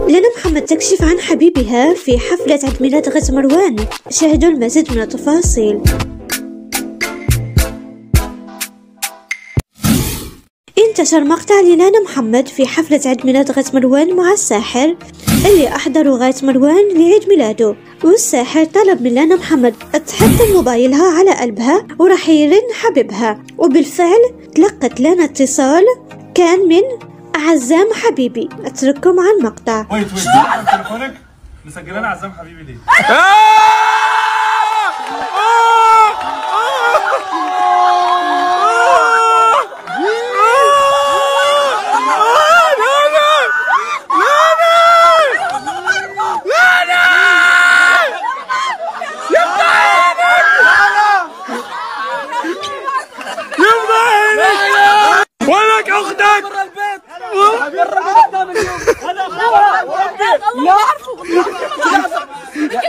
لانا محمد تكشف عن حبيبها في حفلة عيد ميلاد غيث مروان. شاهدوا المزيد من التفاصيل. انتشر مقطع للانا محمد في حفلة عيد ميلاد غيث مروان مع الساحر اللي أحضره غيث مروان لعيد ميلاده، والساحر طلب من لانا محمد تحط موبايلها على قلبها وراح يرن حبيبها، وبالفعل تلقت لانا اتصال كان من عزام حبيبي. اترككم مع المقطع. ويت تليفونك مسجلين عزام حبيبي ليه؟ ولك اختك برا البيت. برا البيت قدام اليوم. انا اخوها.